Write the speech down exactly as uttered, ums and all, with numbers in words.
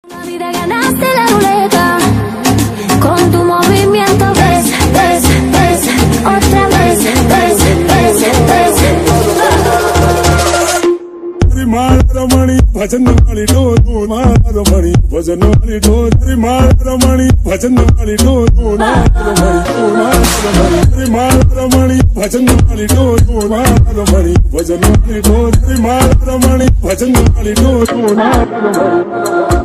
La vida ganaste la ruleta, con tu movimiento ves, ves, ves, otra vez, ves, ves, ves. रमणी भजन वाली dough तू रमणी भजन वाली dough रमणी भजन वाली dough तू रमणी रमणी भजन वाली dough रमणी भजन वाली डो रमणी भजन वाली डो